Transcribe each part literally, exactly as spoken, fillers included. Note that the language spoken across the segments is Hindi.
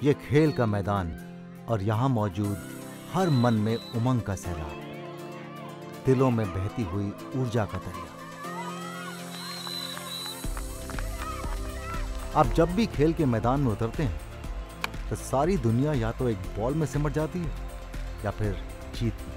ये खेल का मैदान और यहाँ मौजूद हर मन में उमंग का सैलाब, दिलों में बहती हुई ऊर्जा का दरिया। आप जब भी खेल के मैदान में उतरते हैं तो सारी दुनिया या तो एक बॉल में सिमट जाती है या फिर जीत में।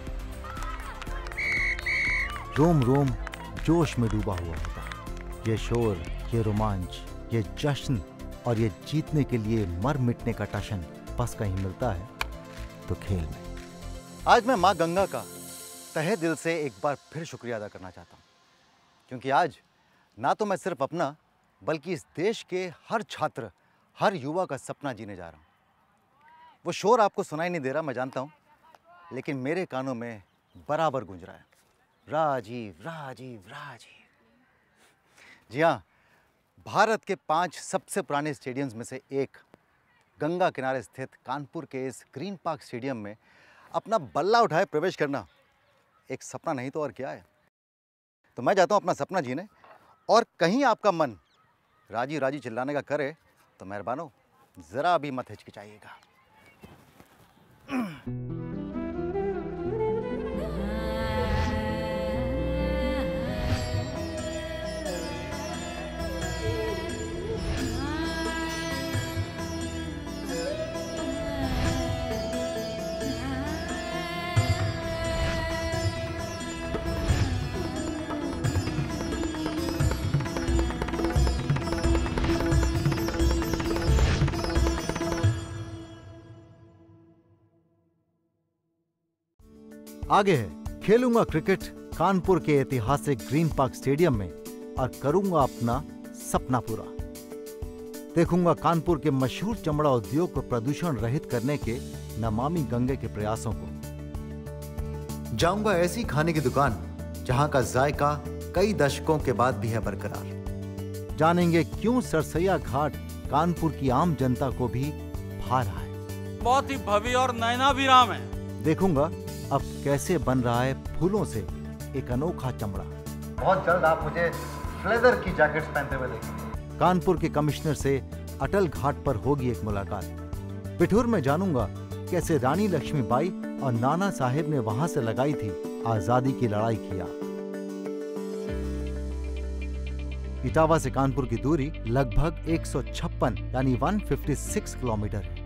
रोम रोम जोश में डूबा हुआ होता है। ये शोर, ये रोमांच, ये जश्न और ये जीतने के लिए मर मिटने का टशन बस कहीं मिलता है तो खेल में। आज मैं मां गंगा का तहे दिल से एक बार फिर शुक्रिया अदा करना चाहता हूं, क्योंकि आज ना तो मैं सिर्फ अपना बल्कि इस देश के हर छात्र, हर युवा का सपना जीने जा रहा हूं। वो शोर आपको सुनाई नहीं दे रहा, मैं जानता हूं, लेकिन मेरे कानों में बराबर गूंज रहा है, राजीव राजीव राजीव। जी हाँ, भारत के पांच सबसे पुराने स्टेडियम्स में से एक गंगा किनारे स्थित कानपुर के इस ग्रीन पार्क स्टेडियम में अपना बल्ला उठाए प्रवेश करना एक सपना नहीं तो और क्या है। तो मैं जाता हूं अपना सपना जीने, और कहीं आपका मन राजी राजी चिल्लाने का करे तो मेहरबानो जरा भी मत हिचकिचाइएगा। आगे है, खेलूंगा क्रिकेट कानपुर के ऐतिहासिक ग्रीन पार्क स्टेडियम में और करूंगा अपना सपना पूरा। देखूंगा कानपुर के मशहूर चमड़ा उद्योग को प्रदूषण रहित करने के नमामि गंगे के प्रयासों को। जाऊंगा ऐसी खाने की दुकान जहां का जायका कई दशकों के बाद भी है बरकरार। जानेंगे क्यों सरसैया घाट कानपुर की आम जनता को भी भा रहा है। बहुत ही भव्य और नयनाभिराम है। देखूंगा अब कैसे बन रहा है फूलों से एक अनोखा चमड़ा। बहुत जल्द आप मुझे लेदर की जैकेट्स पहनते हुए देखेंगे। कानपुर के कमिश्नर से अटल घाट पर होगी एक मुलाकात। बिठूर में जानूंगा कैसे रानी लक्ष्मीबाई और नाना साहेब ने वहां से लगाई थी आजादी की लड़ाई की आग। इटावा से कानपुर की दूरी लगभग एक सौ छप्पन यानी एक सौ छप्पन किलोमीटर है।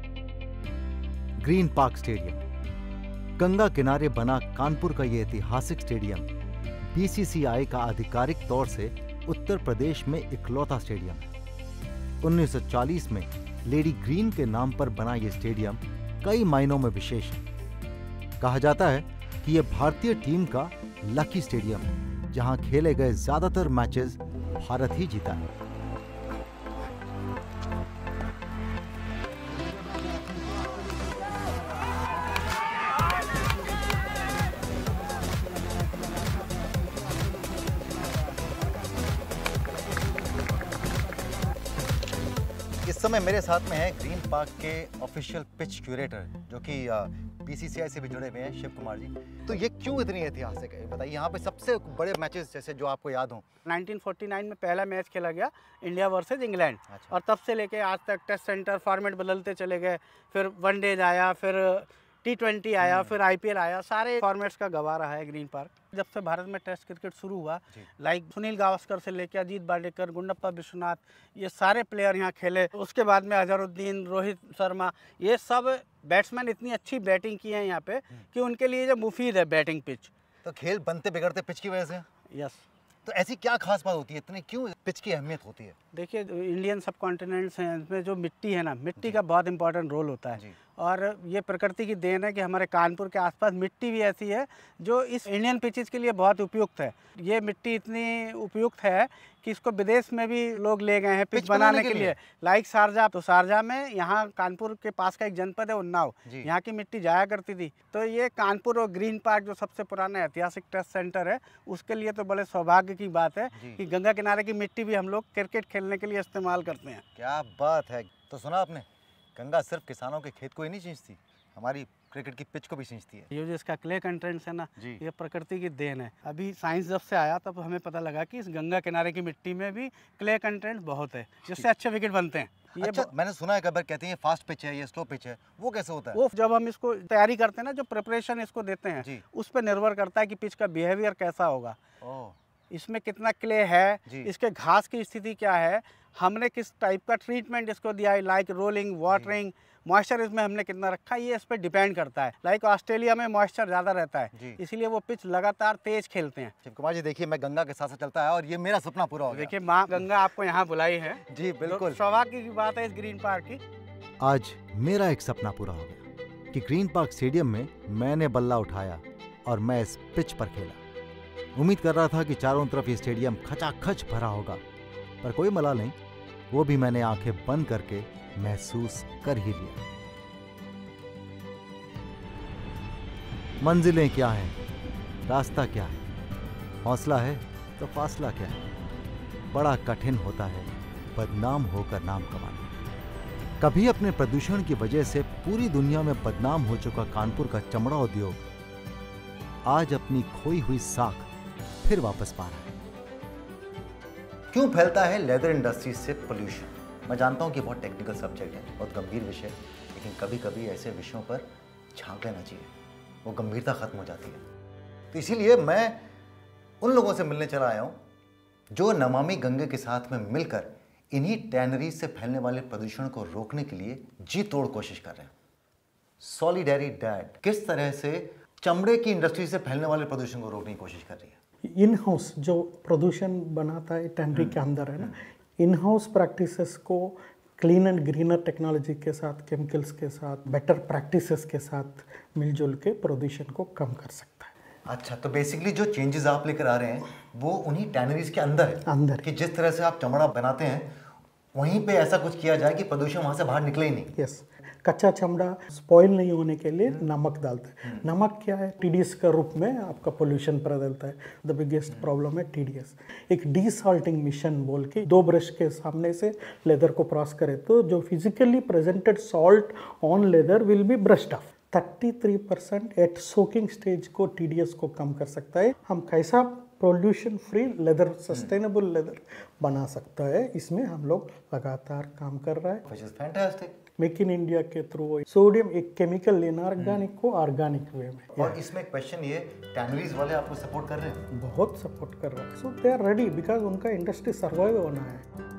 ग्रीन पार्क स्टेडियम, गंगा किनारे बना कानपुर का ये ऐतिहासिक स्टेडियम बी सी सी आई का आधिकारिक तौर से उत्तर प्रदेश में इकलौता स्टेडियम है। उन्नीस सौ चालीस में लेडी ग्रीन के नाम पर बना ये स्टेडियम कई मायनों में विशेष है। कहा जाता है कि यह भारतीय टीम का लकी स्टेडियम है, जहां खेले गए ज्यादातर मैचेस भारत ही जीता है। इस समय मेरे साथ में है ग्रीन पार्क के ऑफिशियल पिच क्यूरेटर, जो कि बी सी सी आई से भी जुड़े हुए हैं, शिव कुमार जी। तो ये क्यों इतनी ऐतिहासिक है, बताइए। यहाँ पे सबसे बड़े मैचेस जैसे जो आपको याद हो। उन्नीस सौ उनचास में पहला मैच खेला गया इंडिया वर्सेस इंग्लैंड। अच्छा। और तब से लेके आज तक टेस्ट सेंटर फॉर्मेट बदलते चले गए। फिर वनडेज आया, फिर टी ट्वेंटी आया, फिर आई पी एल आया। सारे फॉर्मेट्स का गवाह रहा है ग्रीन पार्क। जब से भारत में टेस्ट क्रिकेट शुरू हुआ, लाइक सुनील गावस्कर से लेकर अजीत बार्डेकर, गुंडप्पा विश्वनाथ, ये सारे प्लेयर यहाँ खेले। उसके बाद में अजहरुद्दीन, रोहित शर्मा, ये सब बैट्समैन इतनी अच्छी बैटिंग की है यहाँ पे कि उनके लिए जो मुफीद है बैटिंग पिच। तो खेल बनते बिगड़ते पिच की वजह से। यस। तो ऐसी क्या खास बात होती है, इतनी क्यों पिच की अहमियत होती है? देखिए, इंडियन सब कॉन्टिनेंट्स हैं, इसमें जो मिट्टी है ना, मिट्टी का बहुत इंपॉर्टेंट रोल होता है। और ये प्रकृति की देन है कि हमारे कानपुर के आसपास मिट्टी भी ऐसी है जो इस इंडियन पिचेस के लिए बहुत उपयुक्त है। ये मिट्टी इतनी उपयुक्त है कि इसको विदेश में भी लोग ले गए हैं पिच बनाने के लिए। लाइक शारजा, तो शारजा में यहाँ कानपुर के पास का एक जनपद है उन्नाव, यहाँ की मिट्टी जाया करती थी। तो ये कानपुर और ग्रीन पार्क जो सबसे पुराना ऐतिहासिक टेस्ट सेंटर है, उसके लिए तो बड़े सौभाग्य की बात है कि गंगा किनारे की मिट्टी भी हम लोग क्रिकेट खेलने के लिए इस्तेमाल करते हैं। क्या बात है। तो सुना आपने, गंगा सिर्फ किसानों के खेत को ही नहीं सींचती, हमारी क्रिकेट की पिच को भी सींचती है। ये जो इसका क्ले कंटेंट्स है ना, जी। ये प्रकृति की देन है। अभी साइंस जब से आया तब हमें पता लगा कि इस गंगा किनारे की मिट्टी में भी क्ले कंटेंट बहुत है, जिससे अच्छे विकेट बनते हैं। ये अच्छा, मैंने सुना है कई बार कहते हैं फास्ट पिच है, ये स्लो पिच है, वो कैसे होता है? वो जब हम इसको तैयारी करते हैं ना, जो प्रिपरेशन इसको देते हैं जी। उस पर निर्भर करता है कि पिच का बिहेवियर कैसा होगा, ओह, इसमें कितना क्ले है, जी। इसके घास की स्थिति क्या है, हमने किस टाइप का ट्रीटमेंट इसको दिया है, लाइक रोलिंग, वाटरिंग, मॉइस्चर इसमें हमने कितना रखा है, ये इस पर डिपेंड करता है। लाइक ऑस्ट्रेलिया में मॉइस्चर ज़्यादा रहता है, इसीलिए वो पिच लगातार तेज खेलते हैं। शिव कुमार जी, देखिए मैं गंगा के साथ साथ चलता है और ये मेरा सपना पूरा हो गया। देखिए माँ गंगा आपको यहाँ बुलाई है। जी बिल्कुल, सौभाग्य की बात है इस ग्रीन पार्क की। आज मेरा एक सपना पूरा हो गया कि ग्रीन पार्क स्टेडियम में मैंने बल्ला उठाया और मैं इस पिच पर खेला। उम्मीद कर रहा था कि चारों तरफ ये स्टेडियम खचाखच भरा होगा, पर कोई मलाल नहीं, वो भी मैंने आंखें बंद करके महसूस कर ही लिया। मंजिलें क्या हैं, रास्ता क्या है, हौसला है तो फासला क्या है। बड़ा कठिन होता है बदनाम होकर नाम कमाना। कभी अपने प्रदूषण की वजह से पूरी दुनिया में बदनाम हो चुका कानपुर का चमड़ा उद्योग आज अपनी खोई हुई साख फिर वापस पा रहा है। क्यों फैलता है लेदर इंडस्ट्री से पोल्यूशन? मैं जानता हूं कि बहुत टेक्निकल सब्जेक्ट है, बहुत गंभीर विषय, लेकिन कभी कभी ऐसे विषयों पर झांक लेना चाहिए, वो गंभीरता खत्म हो जाती है। तो इसीलिए मैं उन लोगों से मिलने चला आया हूं जो नमामि गंगे के साथ में मिलकर इन्हीं टैनरीज से फैलने वाले प्रदूषण को रोकने के लिए जी तोड़ कोशिश कर रहे हैं। सॉलिडेरी डैड किस तरह से चमड़े की इंडस्ट्री से फैलने वाले प्रदूषण को रोकने की कोशिश कर रही है। इन हाउस जो प्रदूषण बनाता है टैनरी के अंदर है ना, इन हाउस प्रैक्टिसेस को क्लीन एंड ग्रीनर टेक्नोलॉजी के साथ, केमिकल्स के साथ, बेटर प्रैक्टिसेस के साथ मिलजुल के प्रदूषण को कम कर सकता है। अच्छा, तो बेसिकली जो चेंजेस आप लेकर आ रहे हैं वो उन्हीं टैनरीज के अंदर है, अंदर कि जिस तरह से आप चमड़ा बनाते हैं वहीं पे ऐसा कुछ किया जाए कि प्रदूषण वहां से बाहर निकले ही नहीं। यस, कच्चा चमड़ा स्पॉइल नहीं होने के लिए नमक डालते हैं। नमक क्या है, टीडीएस का रूप में आपका पोल्यूशन बदलता है। द बिगेस्ट प्रॉब्लम है टीडीएस। एक डीसॉल्टिंग मिशन बोल के दो ब्रश के सामने से लेदर को क्रॉस करे तो जो physically presented salt on leather will be brushed off. तैंतीस परसेंट एट सोकिंग स्टेज को टीडीएस को कम कर सकता है। हम कैसा pollution free leather, sustainable leather बना सकता है, इसमें हम लोग लगातार काम कर रहा है। Which is fantastic. Make in India के थ्रू सोडियम एक केमिकल इनऑर्गेनिक को ऑर्गेनिक वे में। और इसमें क्वेश्चन ये, टैनरीज वाले आपको सपोर्ट कर रहे हैं? बहुत सपोर्ट कर रहा है। So they are ready because उनका इंडस्ट्री सर्वाइव होना है।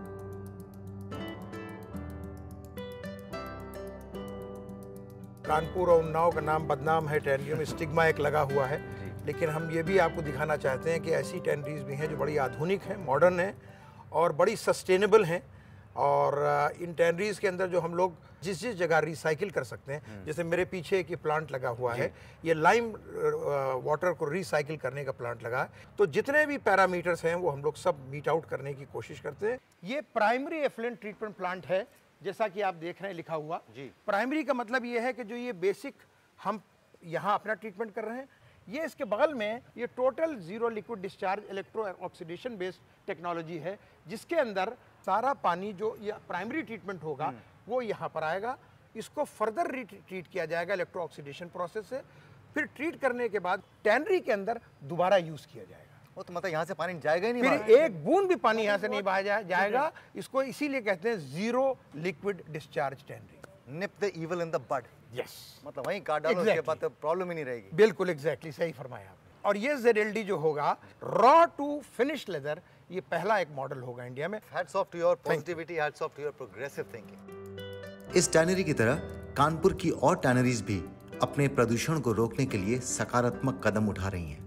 कानपुर और उन्नाव का नाम बदनाम है, टैनरियों में स्टिग्मा एक लगा हुआ है, लेकिन हम ये भी आपको दिखाना चाहते हैं कि ऐसी टैनरीज भी हैं जो बड़ी आधुनिक हैं, मॉडर्न हैं और बड़ी सस्टेनेबल हैं। और इन टैनरीज के अंदर जो हम लोग जिस जिस जगह रिसाइकिल कर सकते हैं, जैसे मेरे पीछे एक ये प्लांट लगा हुआ है, ये लाइम वाटर को रिसाइकिल करने का प्लांट लगा है। तो जितने भी पैरामीटर्स हैं वो हम लोग सब मीट आउट करने की कोशिश करते हैं। ये प्राइमरी एफ्लुएंट ट्रीटमेंट प्लांट है, जैसा कि आप देख रहे हैं लिखा हुआ। प्राइमरी का मतलब ये है कि जो ये बेसिक हम यहाँ अपना ट्रीटमेंट कर रहे हैं, ये इसके बगल में ये total zero liquid discharge electro oxidation based technology है, जिसके अंदर सारा पानी जो ये प्राइमरी ट्रीटमेंट होगा वो यहाँ पर आएगा। इसको फर्दर ट्रीट किया जाएगा इलेक्ट्रो ऑक्सीडेशन प्रोसेस से, फिर ट्रीट करने के बाद टैनरी के अंदर दोबारा यूज किया जाएगा। वो तो मतलब यहाँ से पानी जाएगा ही नहीं, फिर एक बूंद भी पानी यहाँ से नहीं बहाया जाएगा। इसको इसीलिए कहते हैं zero liquid discharge tannery. Nip the evil in the bud. Yes, मतलब वहीं काट डालो, उसके बाद तो प्रॉब्लम ही नहीं रहेगी। बिल्कुल एग्जैक्टली सही फरमाया आपने। और ये ज़ेड एल डी जो होगा रॉ टू फिनिश लेदर, ये पहला एक मॉडल होगा इंडिया में। Hats off to your positivity, hats off to your progressive thinking. इस टैनरी की तरह कानपुर की और टैनरीज भी अपने प्रदूषण को रोकने के लिए सकारात्मक कदम उठा रही हैं।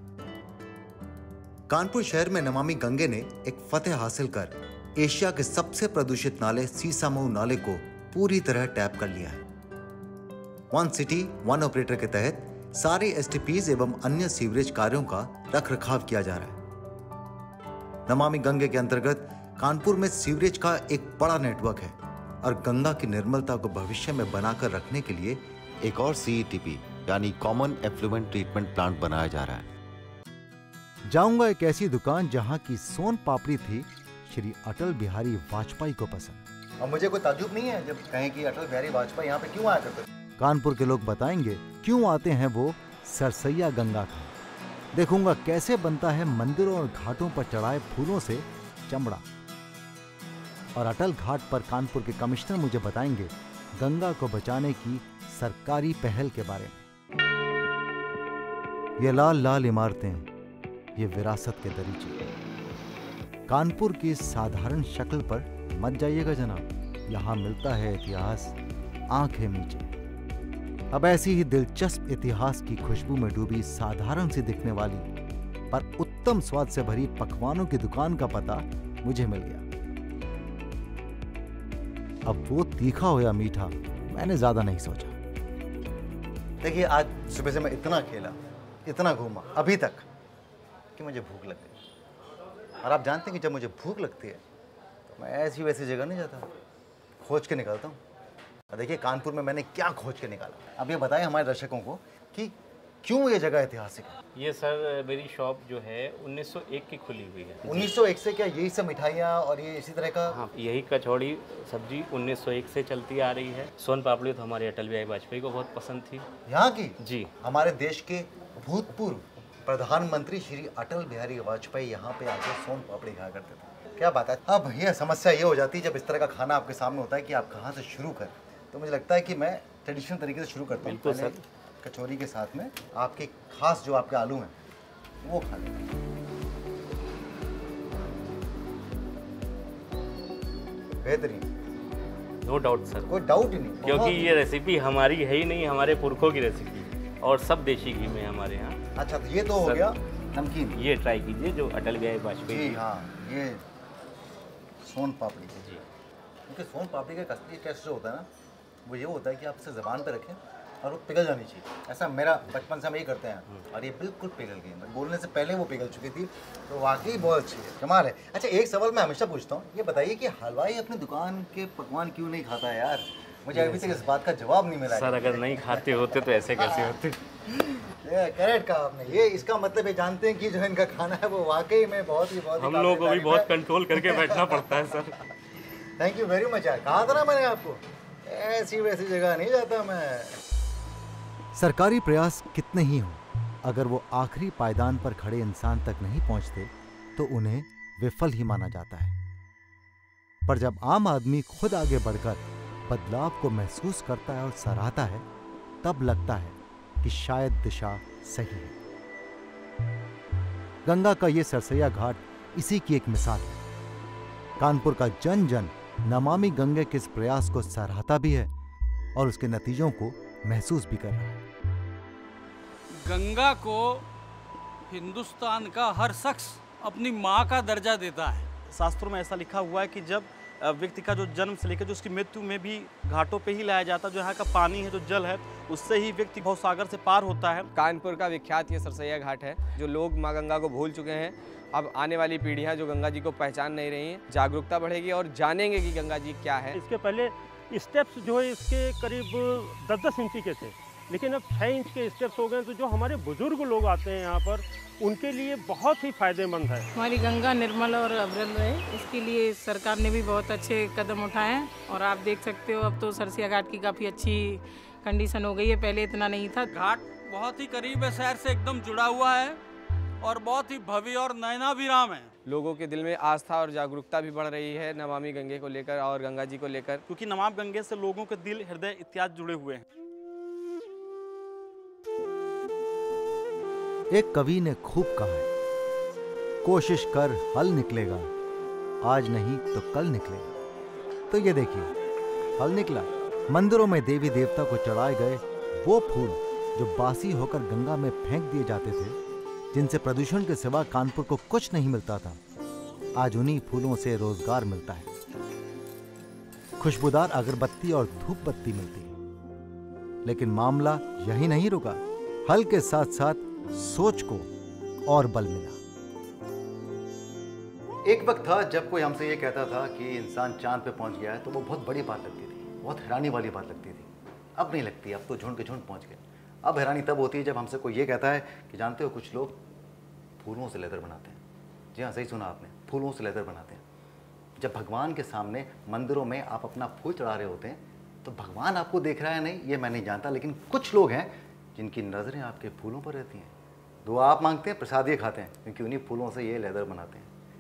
कानपुर शहर में नमामि गंगे ने एक फतेह हासिल कर एशिया के सबसे प्रदूषित नाले सीसामऊ नाले को पूरी तरह टैप कर लिया है। वन सिटी वन ऑपरेटर के तहत सारे एसटीपीज एवं अन्य सीवरेज कार्यों का रखरखाव किया जा रहा है। नमामि गंगे के अंतर्गत कानपुर में सीवरेज का एक बड़ा नेटवर्क है और गंगा की निर्मलता को भविष्य में बनाकर रखने के लिए एक और सीईटीपी यानी कॉमन एफ्लुएंट ट्रीटमेंट प्लांट बनाया जा रहा है। जाऊंगा एक ऐसी दुकान जहां की सोन पापड़ी थी श्री अटल बिहारी वाजपेयी को पसंद। और मुझे कोई ताज्जुब नहीं है जब कहें कि अटल बिहारी वाजपेयी यहाँ पे क्यों आया करते। कानपुर के लोग बताएंगे क्यों आते हैं वो सरसैया गंगा खाने। देखूंगा कैसे बनता है मंदिरों और घाटों पर चढ़ाए फूलों से चमड़ा। और अटल घाट पर कानपुर के कमिश्नर मुझे बताएंगे गंगा को बचाने की सरकारी पहल के बारे में। ये लाल लाल इमारतें, ये विरासत के दरीचे। कानपुर की साधारण शक्ल पर मत जाइएगा जनाब, यहां मिलता है इतिहास आंखें मीचे। अब ऐसी ही दिलचस्प इतिहास की खुशबू में डूबी साधारण सी दिखने वाली पर उत्तम स्वाद से भरी पकवानों की दुकान का पता मुझे मिल गया। अब वो तीखा हो या मीठा मैंने ज्यादा नहीं सोचा। देखिए, आज सुबह से मैं इतना खेला, इतना घूमा अभी तक कि मुझे भूख लग गई। और आप जानते हैं कि जब मुझे भूख लगती है तो मैं ऐसी वैसी जगह नहीं जाता, खोज के निकलता हूँ। और देखिए कानपुर में मैंने क्या खोज के निकाला। अब ये बताएं हमारे दर्शकों को कि क्यों ये जगह ऐतिहासिक है। ये सर मेरी शॉप जो है उन्नीस सौ एक की खुली हुई है। उन्नीस सौ एक से क्या यही सब मिठाइयाँ और ये इसी तरह का? हाँ, यही कचौड़ी सब्जी उन्नीस सौ एक से चलती आ रही है। सोन पापड़ी तो हमारे अटल बिहारी वाजपेयी को बहुत पसंद थी। यहाँ की? जी। हमारे देश के भूतपूर्व प्रधानमंत्री श्री अटल बिहारी वाजपेयी यहाँ पे आकर सोन पापड़ी खाया करते थे। क्या बात है। अब ये समस्या ये हो जाती है जब इस तरह का खाना आपके सामने होता है कि आप कहाँ से शुरू करें। तो मुझे लगता है कि मैं ट्रेडिशनल तरीके से शुरू करता हूँ। बिल्कुल सर। कचौरी के साथ में आपके खास जो आपके आलू हैं वो खा लें। बेहतरीन, नो डाउट सर, कोई डाउट ही नहीं, क्योंकि ये रेसिपी हमारी है ही नहीं, हमारे पुरखों की रेसिपी और सब देशी घी में हमारे यहाँ। अच्छा, तो ये तो हो गया नमकीन। ये ट्राई कीजिए जो अटल बिहारी वाजपेयी। जी हाँ, ये सोन पापड़ी जी। क्योंकि सोन पापड़ी का असली टेस्ट जो होता है ना वो ये होता है कि आप इसे ज़बान पे रखें और वो पिघल जानी चाहिए। ऐसा मेरा बचपन से हम यही करते हैं और ये बिल्कुल पिघल गई। मैं बोलने से पहले वो पिघल चुकी थी, तो वाकई बहुत अच्छी है, कमाल है। अच्छा, एक सवाल मैं हमेशा पूछता हूँ, ये बताइए कि हलवाई अपनी दुकान के पकवान क्यों नहीं खाता है यार? मुझे अभी तक इस बात का जवाब नहीं मिला। सर अगर नहीं खाते होते तो ऐसे कैसे होते? करेक्ट कहा आपने। ये इसका मतलब ये जानते हैं कि जो इनका खाना है वो वाकई में बहुत ही बहुत हम लोगों को भी बहुत कंट्रोल करके बैठना पड़ता है sir. Thank you very much यार। कहा था ना मैंने आपको, ऐसी वैसी जगह नहीं जाता मैं। सरकारी प्रयास कितने ही हों, अगर वो आखिरी पायदान पर खड़े इंसान तक नहीं पहुंचते तो उन्हें विफल ही माना जाता है। पर जब आम आदमी खुद आगे बढ़कर बदलाव को महसूस करता है और सराहता है, तब लगता है कि शायद दिशा सही है। गंगा का ये सरसैया घाट इसी की एक मिसाल है। कानपुर का जन जन नमामि गंगे के इस प्रयास को सराहता भी है और उसके नतीजों को महसूस भी कर रहा है। गंगा को हिंदुस्तान का हर शख्स अपनी माँ का दर्जा देता है। शास्त्रों में ऐसा लिखा हुआ है कि जब व्यक्ति का जो जन्म से लेकर जो उसकी मृत्यु में भी घाटों पे ही लाया जाता है, जो यहाँ का पानी है, जो जल है, उससे ही व्यक्ति भवसागर से पार होता है। कानपुर का विख्यात ये सरसैया घाट है। जो लोग माँ गंगा को भूल चुके हैं, अब आने वाली पीढ़ियाँ जो गंगा जी को पहचान नहीं रही हैं, जागरूकता बढ़ेगी और जानेंगे कि गंगा जी क्या है। इसके पहले स्टेप्स जो है इसके करीब दस दस इंची के थे, लेकिन अब छः इंच के स्टेप्स हो गए। तो जो हमारे बुजुर्ग लोग आते हैं यहाँ पर, उनके लिए बहुत ही फायदेमंद है। हमारी गंगा निर्मल और अविरल रहे, इसके लिए सरकार ने भी बहुत अच्छे कदम उठाए हैं। और आप देख सकते हो अब तो सरसैया घाट की काफ़ी अच्छी कंडीशन हो गई है, पहले इतना नहीं था। घाट बहुत ही करीब है, शहर से एकदम जुड़ा हुआ है और बहुत ही भव्य और नयनाभिराम है। लोगों के दिल में आस्था और जागरूकता भी बढ़ रही है नमामि गंगे को लेकर और गंगा जी को लेकर, क्योंकि नमामि गंगे से लोगों के दिल, हृदय इत्यादि जुड़े हुए हैं। एक कवि ने खूब कहा है, कोशिश कर हल निकलेगा, आज नहीं तो कल निकलेगा। तो ये देखिए, हल निकला। मंदिरों में देवी देवता को चढ़ाए गए वो फूल जो बासी होकर गंगा में फेंक दिए जाते थे, जिनसे प्रदूषण के सिवा कानपुर को कुछ नहीं मिलता था, आज उन्हीं फूलों से रोजगार मिलता है। खुशबूदार अगरबत्ती और धूप बत्ती मिलती है। लेकिन मामला यही नहीं रुका, हल के साथ साथ सोच को और बल मिला। एक वक्त था जब कोई हमसे ये कहता था कि इंसान चांद पे पहुंच गया है तो वो बहुत बड़ी बात लगती थी, बहुत हैरानी वाली बात लगती थी। अब नहीं लगती, अब तो झुंड के झुंड पहुंच गए। अब हैरानी तब होती है जब हमसे कोई ये कहता है कि जानते हो कुछ लोग फूलों से लेदर बनाते हैं। जी हाँ, सही सुना आपने, फूलों से लेदर बनाते हैं। जब भगवान के सामने मंदिरों में आप अपना फूल चढ़ा रहे होते हैं तो भगवान आपको देख रहा है नहीं ये मैं नहीं जानता, लेकिन कुछ लोग हैं जिनकी नज़रें आपके फूलों पर रहती हैं। दुआ आप मांगते हैं, प्रसाद ये खाते हैं, क्योंकि उन्हीं फूलों से ये लेदर बनाते हैं,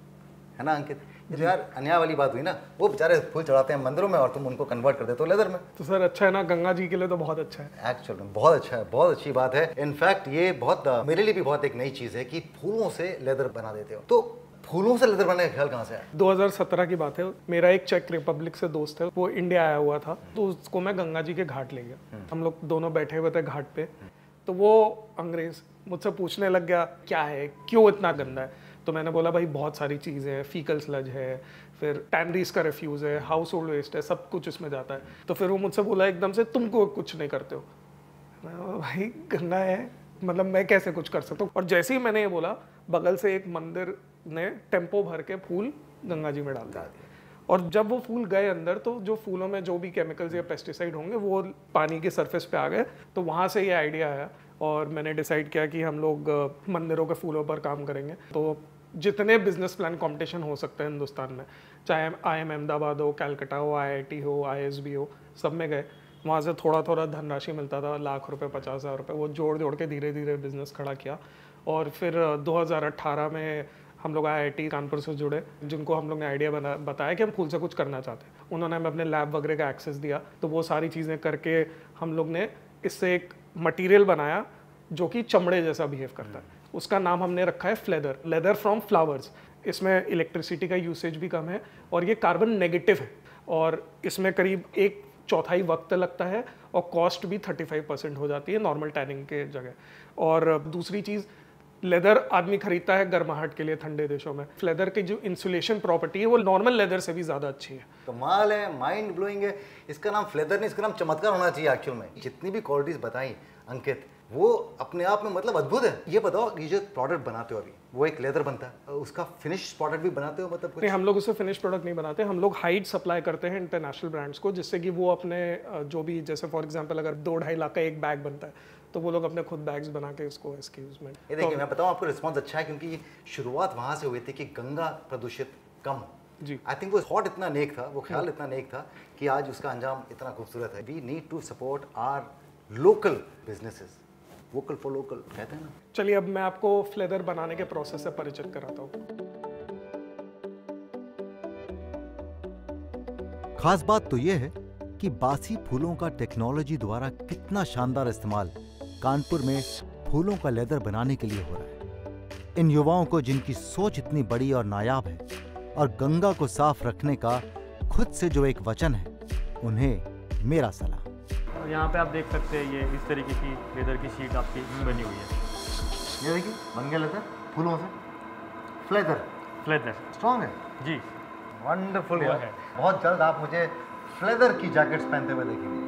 है ना अंकित? ये तो यार अन्याय वाली बात हुई ना, वो बेचारे फूल चढ़ाते हैं मंदिरों में और तुम उनको कन्वर्ट कर देते हो लेदर में। तो सर अच्छा है ना, गंगा जी के लिए तो बहुत अच्छा है। एक्चुअल में बहुत अच्छा है, बहुत अच्छी बात है। इनफैक्ट ये बहुत uh, मेरे लिए भी बहुत एक नई चीज़ है कि फूलों से लेदर बना देते हो। तो फूलों से लेदर बनाने का ख्याल कहाँ से आया? दो हज़ार सत्रह की बात है, मेरा एक चेक रिपब्लिक से दोस्त है, वो इंडिया आया हुआ था, तो उसको मैं गंगा जी के घाट ले गया। हम लोग दोनों बैठे हुए थे घाट पे, तो वो अंग्रेज मुझसे पूछने लग गया क्या है, क्यों इतना गंदा है। तो मैंने बोला भाई बहुत सारी चीज़ें हैं, फीकल स्लज है, फिर टैनरीज का रिफ्यूज़ है, हाउस होल्ड वेस्ट है, सब कुछ इसमें जाता है। तो फिर वो मुझसे बोला एकदम से तुमको कुछ नहीं करते हो। मैं बोला, भाई गंगा है, मतलब मैं कैसे कुछ कर सकता हूँ। और जैसे ही मैंने ये बोला, बगल से एक मंदिर ने टेम्पो भर के फूल गंगा जी में डाल दिया। और जब वो फूल गए अंदर, तो जो फूलों में जो भी केमिकल्स या पेस्टिसाइड होंगे वो पानी के सरफेस पे आ गए। तो वहाँ से ये आइडिया आया और मैंने डिसाइड किया कि हम लोग मंदिरों के फूलों पर काम करेंगे। तो जितने बिजनेस प्लान कंपटीशन हो सकते हैं हिंदुस्तान में, चाहे आई एम अहमदाबाद हो, कैलकाटा हो, आई आई टी हो, आई एस बी हो, सब में गए। वहाँ से थोड़ा थोड़ा धनराशि मिलता था, लाख रुपए, पचास हज़ार रुपये, वो जोड़ जोड़ के धीरे धीरे बिजनेस खड़ा किया। और फिर दो हज़ार अट्ठारह में हम लोग आई आई टी कानपुर से जुड़े, जिनको हम लोग ने आइडिया बना बताया कि हम फूल से कुछ करना चाहते हैं। उन्होंने हमें अपने लैब वगैरह का एक्सेस दिया, तो वो सारी चीज़ें करके हम लोग ने इससे एक मटेरियल बनाया जो कि चमड़े जैसा बिहेव करता है। उसका नाम हमने रखा है फ्लेदर, लेदर फ्रॉम फ्लावर्स। इसमें इलेक्ट्रिसिटी का यूसेज भी कम है और ये कार्बन नेगेटिव है, और इसमें करीब एक चौथाई वक्त लगता है और कॉस्ट भी पैंतीस परसेंट हो जाती है नॉर्मल टैनिंग के जगह। और दूसरी चीज़, लेदर आदमी खरीदता है गर्माहट के लिए ठंडे देशों में, लेदर की जो इंसुलेशन प्रॉपर्टी है वो नॉर्मल लेदर से भी ज़्यादा अच्छी है। कमाल है, माइंड ब्लोइंग है। इसका नाम फ्लेदर नहीं, इसका नाम चमत्कार होना चाहिए एक्चुअल में। जितनी भी क्वालिटीज़ बताई अंकित, वो अपने आप में मतलब अद्भुत है। ये बताओ, ये जो प्रोडक्ट बनाते हो अभी, वो एक लेदर बनता है, उसका फिनिश प्रोडक्ट भी बनाते हो? मतलब नहीं, हम लोग उससे फिनिश प्रोडक्ट नहीं बनाते, हम लोग हाइट सप्लाई करते हैं इंटरनेशनल ब्रांड्स को, जिससे कि वो अपने जो भी, जैसे फॉर एग्जांपल अगर दो ढाई लाख का एक बैग बनता है, तो वो लोग अपने खुद बैग्स बना के उसको एक्सक्यूज में। ये देखिए, मैं बताऊँ आपको, रिस्पॉन्स अच्छा है, क्योंकि शुरुआत वहाँ से हुई थी कि गंगा प्रदूषित कम जी। आई थिंक वो थॉट इतना नेक था, वो ख्याल इतना नेक था कि आज उसका अंजाम इतना खूबसूरत है। We need to support our local businesses, vocal for local कहते हैं ना। चलिए अब मैं आपको फ्लेदर बनाने के प्रोसेस से परिचित कराता हूँ। खास बात तो यह है कि बासी फूलों का टेक्नोलॉजी द्वारा कितना शानदार इस्तेमाल कानपुर में फूलों का लेदर बनाने के लिए हो रहा है। इन युवाओं को, जिनकी सोच इतनी बड़ी और नायाब है, और गंगा को साफ रखने का खुद से जो एक वचन है, उन्हें मेरा सलाम। यहाँ पे आप देख सकते हैं, ये इस तरीके की लेदर की शीट आपकी बनी हुई है। ये देखिए, बन गया लेदर फूलों से। फ्लेदर फ्लेदर स्ट्रॉन्ग है जी, वंडरफुल है। बहुत जल्द आप मुझे फ्लेदर की जैकेट्स पहनते हुए देखेंगे।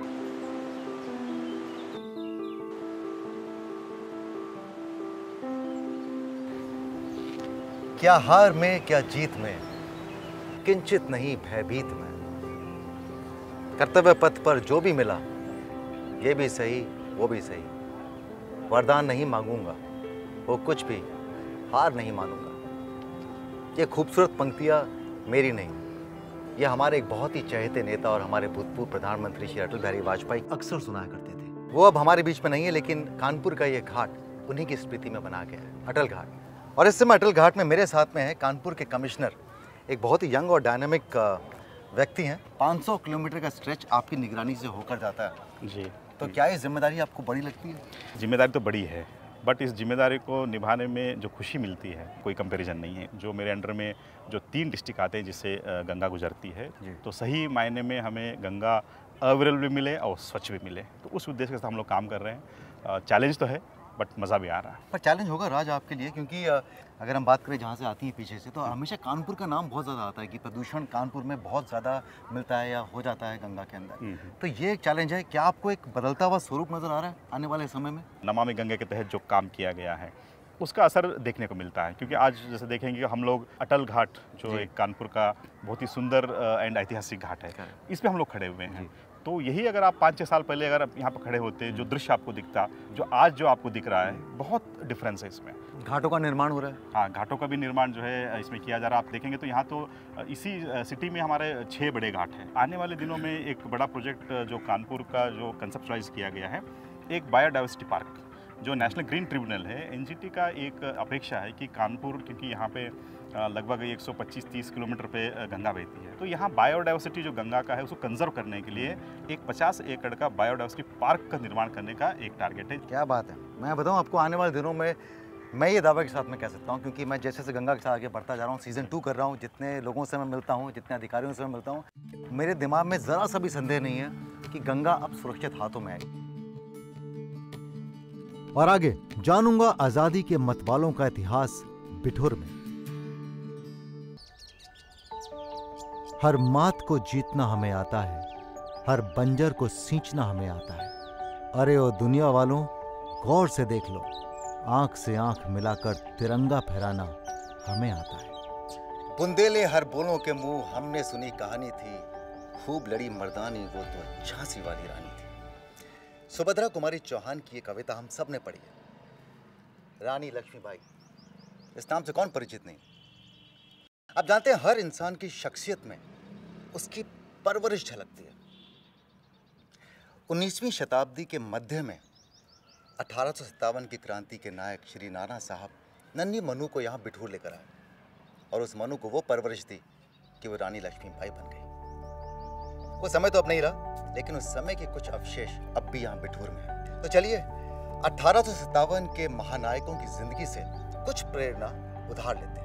क्या हार में, क्या जीत में, किंचित नहीं भयभीत में। कर्तव्य पथ पर जो भी मिला, ये भी सही वो भी सही, वरदान नहीं मांगूंगा, वो कुछ भी हार नहीं मानूंगा। ये खूबसूरत पंक्तियाँ मेरी नहीं, ये हमारे एक बहुत ही चहेते नेता और हमारे भूतपूर्व प्रधानमंत्री श्री अटल बिहारी वाजपेयी अक्सर सुनाया करते थे। वो अब हमारे बीच में नहीं है, लेकिन कानपुर का ये घाट उन्हीं की स्मृति में बना गया है, अटल घाट। और इस समय अटल घाट में मेरे साथ में है कानपुर के कमिश्नर, एक बहुत ही यंग और डायनामिक व्यक्ति हैं। पाँच सौ किलोमीटर का स्ट्रेच आपकी निगरानी से होकर जाता है जी। तो क्या ये जिम्मेदारी आपको बड़ी लगती है? जिम्मेदारी तो बड़ी है, बट इस जिम्मेदारी को निभाने में जो खुशी मिलती है कोई कंपैरिजन नहीं है। जो मेरे अंडर में जो तीन डिस्ट्रिक्ट आते हैं जिससे गंगा गुजरती है, तो सही मायने में हमें गंगा अवेलेबल भी मिले और स्वच्छ भी मिले, तो उस उद्देश्य के साथ हम लोग काम कर रहे हैं। चैलेंज तो है, बट मज़ा भी आ रहा है। पर चैलेंज होगा राज आपके लिए, क्योंकि अगर हम बात करें जहाँ से आती हैं पीछे से, तो हमेशा कानपुर का नाम बहुत ज़्यादा आता है कि प्रदूषण कानपुर में बहुत ज़्यादा मिलता है या हो जाता है गंगा के अंदर। तो ये एक चैलेंज है। क्या आपको एक बदलता हुआ स्वरूप नज़र आ रहा है आने वाले समय में? नमामि गंगा के तहत जो काम किया गया है उसका असर देखने को मिलता है, क्योंकि आज जैसे देखेंगे हम लोग अटल घाट जो एक कानपुर का बहुत ही सुंदर एंड ऐतिहासिक घाट है, इस पर हम लोग खड़े हुए हैं। तो यही अगर आप पाँच छः साल पहले अगर आप यहाँ पर खड़े होते, जो दृश्य आपको दिखता, जो आज जो आपको दिख रहा है, बहुत डिफरेंस है इसमें। घाटों का निर्माण हो रहा है। हाँ, घाटों का भी निर्माण जो है इसमें किया जा रहा है। आप देखेंगे तो यहाँ तो इसी सिटी में हमारे छः बड़े घाट हैं। आने वाले दिनों में एक बड़ा प्रोजेक्ट जो कानपुर का जो कंसेप्चुलाइज किया गया है, एक बायोडाइवर्सिटी पार्क, जो नेशनल ग्रीन ट्रिब्यूनल है, एनजीटी का एक अपेक्षा है कि कानपुर, क्योंकि यहाँ पे लगभग एक सौ पच्चीस तीस किलोमीटर पे गंगा बहती है, तो यहाँ बायोडाइवर्सिटी जो गंगा का है उसको कंजर्व करने के लिए एक पचास एकड़ का बायोडाइवर्सिटी पार्क का निर्माण करने का एक टारगेट है। क्या बात है। मैं बताऊँ आपको, आने वाले दिनों में मैं ये दावा के साथ में कह सकता हूँ, क्योंकि मैं जैसे से गंगा के साथ आगे बढ़ता जा रहा हूँ, सीज़न टू कर रहा हूँ, जितने लोगों से मैं मिलता हूँ, जितने अधिकारियों से मैं मिलता हूँ, मेरे दिमाग में ज़रा सा भी संदेह नहीं है कि गंगा अब सुरक्षित हाथों में आएगी। और आगे जानूंगा आजादी के मतवालों का इतिहास बिठूर में। हर मात को जीतना हमें आता है, हर बंजर को सींचना हमें आता है। अरे ओ दुनिया वालों, गौर से देख लो, आंख से आंख मिलाकर तिरंगा फहराना हमें आता है। बुंदेले हर बोलों के मुंह, हमने सुनी कहानी थी, खूब लड़ी मर्दानी, वो तो झांसी वाली रानी थी। सुभद्रा कुमारी चौहान की ये कविता हम सब ने पढ़ी है, रानी लक्ष्मीबाई। इस नाम से कौन परिचित नहीं। आप जानते हैं, हर इंसान की शख्सियत में उसकी परवरिश झलकती है। उन्नीसवीं शताब्दी के मध्य में अठारह सौ सत्तावन की क्रांति के नायक श्री नाना साहब नन्ही मनु को यहाँ बिठूर लेकर आए, और उस मनु को वो परवरिश दी कि वो रानी लक्ष्मीबाई बन गई। वो समय तो अब नहीं रहा, लेकिन उस समय के कुछ अवशेष अब भी यहाँ बिठूर में हैं। तो चलिए अठारह सौ सत्तावन के महानायकों की जिंदगी से कुछ प्रेरणा उधार लेते हैं।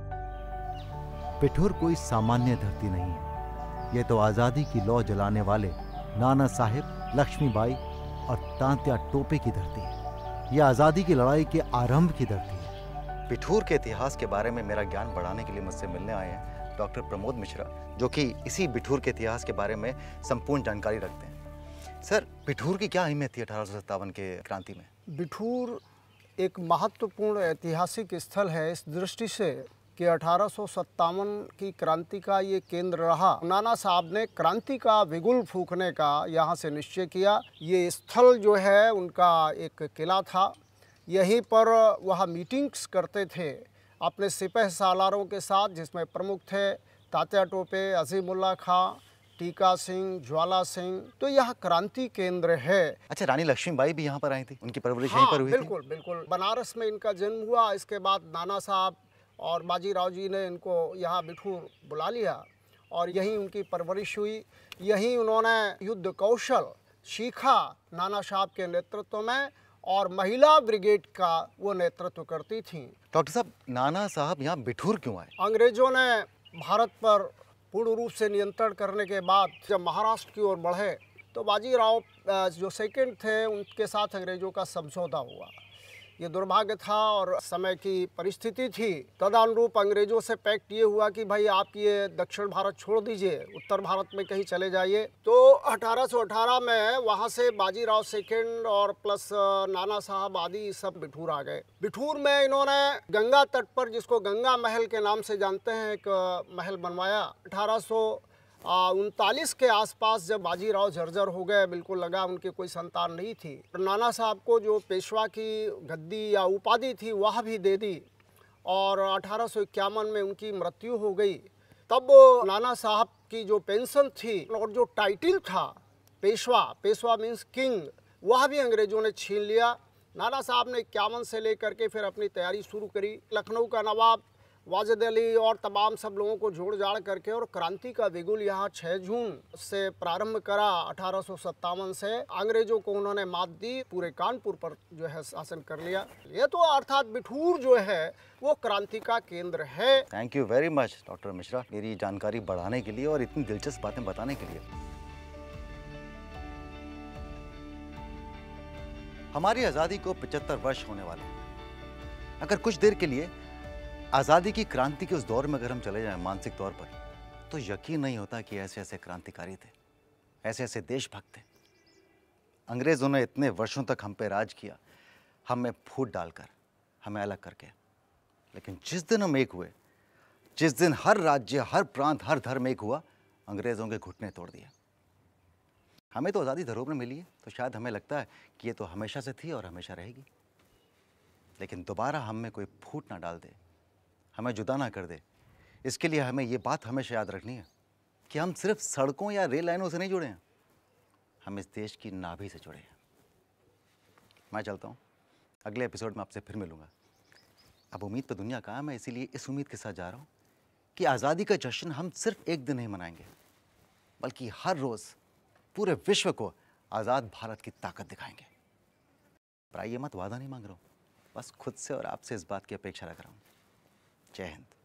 बिठूर कोई सामान्य धरती नहीं है, ये तो आजादी की लौ जलाने वाले नाना साहेब, लक्ष्मीबाई और तांत्या टोपे की धरती है। यह आजादी की लड़ाई के आरंभ की धरती है। बिठूर के इतिहास के बारे में मेरा ज्ञान बढ़ाने के लिए मुझसे मिलने आए हैं डॉक्टर प्रमोद मिश्रा, जो कि इसी बिठूर के इतिहास के बारे में संपूर्ण जानकारी रखते हैं। सर, बिठूर की क्या अहमियत थी अठारह सौ सत्तावन के क्रांति में? बिठूर एक महत्वपूर्ण ऐतिहासिक स्थल है इस दृष्टि से कि अठारह सौ सत्तावन की क्रांति का ये केंद्र रहा। नाना साहब ने क्रांति का बिगुल फूंकने का यहाँ से निश्चय किया। ये स्थल जो है उनका एक किला था, यहीं पर वह मीटिंग्स करते थे अपने सिपह सालारों के साथ, जिसमें प्रमुख थे तात्या टोपे, अजीमुल्ला खां, टीका सिंह, ज्वाला सिंह। तो यह क्रांति केंद्र है। अच्छा, रानी लक्ष्मीबाई भी यहाँ पर आई थी, उनकी परवरिश हाँ, यहीं पर हुई बिल्कुल, थी? बिल्कुल। बनारस में इनका जन्म हुआ। इसके बाद नाना साहब और बाजीराव जी ने इनको यहाँ बिठूर बुला लिया और यहीं उनकी परवरिश हुई। यहीं उन्होंने युद्ध कौशल सीखा नाना साहब के नेतृत्व में, और महिला ब्रिगेड का वो नेतृत्व करती थीं। डॉक्टर साहब, नाना साहब यहाँ बिठूर क्यों आए? अंग्रेजों ने भारत पर पूर्ण रूप से नियंत्रण करने के बाद जब महाराष्ट्र की ओर बढ़े तो बाजीराव जो सेकंड थे उनके साथ अंग्रेजों का समझौता हुआ। ये दुर्भाग्य था और समय की परिस्थिति थी। तदनुरूप अंग्रेजों से पैक्ट ये हुआ कि भाई आप ये दक्षिण भारत छोड़ दीजिए, उत्तर भारत में कहीं चले जाइए। तो अठारह सौ अठारह में वहाँ से बाजीराव सेकंड और प्लस नाना साहब आदि सब बिठूर आ गए। बिठूर में इन्होंने गंगा तट पर, जिसको गंगा महल के नाम से जानते हैं, एक महल बनवाया। अठारह सौ उनतालीस के आसपास जब बाजीराव जर्जर हो गए, बिल्कुल लगा उनकी कोई संतान नहीं थी, नाना साहब को जो पेशवा की गद्दी या उपाधि थी वह भी दे दी, और अठारह सौ इक्यावन में उनकी मृत्यु हो गई। तब नाना साहब की जो पेंशन थी और जो टाइटल था पेशवा, पेशवा मीन्स किंग, वह भी अंग्रेजों ने छीन लिया। नाना साहब ने इक्यावन से लेकर के फिर अपनी तैयारी शुरू करी। लखनऊ का नवाब वाजिद अली और तमाम सब लोगों को जोड़ जाड़ करके और क्रांति का बिगुल यहाँ छह जून से प्रारंभ करा। अठारह सौ सत्तावन से अंग्रेजों को उन्होंने मात दी, पूरे कानपुर पर जो है शासन कर लिया। ये तो अर्थात बिठूर जो है वो क्रांति का केंद्र है। Thank you very much doctor Mishra, मेरी जानकारी बढ़ाने के लिए और इतनी दिलचस्प बातें बताने के लिए। हमारी आज़ादी को पचहत्तर वर्ष होने वाले हैं। अगर कुछ देर के लिए आज़ादी की क्रांति के उस दौर में अगर हम चले जाएं मानसिक तौर पर, तो यकीन नहीं होता कि ऐसे ऐसे क्रांतिकारी थे, ऐसे ऐसे देशभक्त थे। अंग्रेज़ों ने इतने वर्षों तक हम पे राज किया, हमें फूट डालकर, हमें अलग करके। लेकिन जिस दिन हम एक हुए, जिस दिन हर राज्य, हर प्रांत, हर धर्म एक हुआ, अंग्रेज़ों के घुटने तोड़ दिए। हमें तो आज़ादी धरोहर में मिली है, तो शायद हमें लगता है कि ये तो हमेशा से थी और हमेशा रहेगी। लेकिन दोबारा हम में कोई फूट ना डाल दे, हमें जुदा ना कर दे, इसके लिए हमें ये बात हमेशा याद रखनी है कि हम सिर्फ सड़कों या रेल लाइनों से नहीं जुड़े हैं, हम इस देश की नाभि से जुड़े हैं। मैं चलता हूँ, अगले एपिसोड में आपसे फिर मिलूँगा। अब उम्मीद तो दुनिया का है, मैं इसीलिए इस उम्मीद के साथ जा रहा हूँ कि आज़ादी का जश्न हम सिर्फ एक दिन नहीं मनाएंगे, बल्कि हर रोज़ पूरे विश्व को आज़ाद भारत की ताकत दिखाएंगे। पर आइए, मत वादा नहीं मांग रहा हूँ, बस खुद से और आपसे इस बात की अपेक्षा रख रहा हूँ। जय हिंद।